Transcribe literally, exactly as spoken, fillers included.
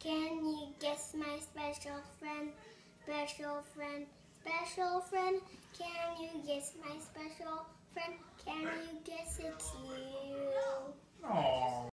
Can you guess my special friend? Special friend, special friend. Can you guess my special friend? Can you guess it's you? Aww.